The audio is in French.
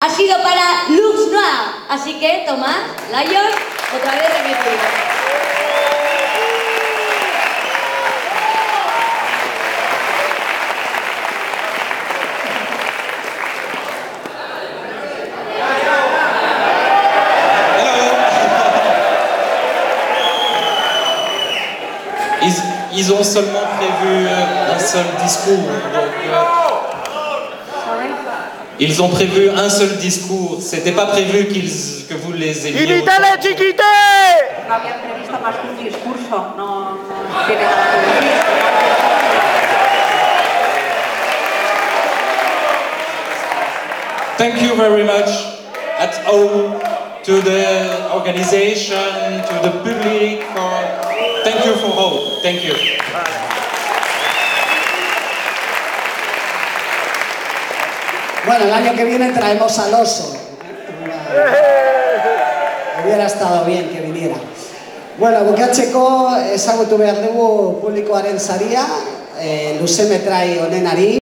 ha sido para Lux Noir. Así que, Tomás, Lion, otra vez repetido. Ils ont seulement prévu un seul discours. Donc, ils ont prévu un seul discours. C'était pas prévu que vous les ayez. ¡Invítale, chiquite! No habían previsto más que un discurso, no tiene nada que decir. Thank you very much at home, to the organization, to the public. Thank you for all. Thank you. Bueno, el año que viene traemos al oso. Hubiera estado bien que viniera. Bueno, bukatzeko ezagutu behar dugu publikoaren saria, luze metrai honenari.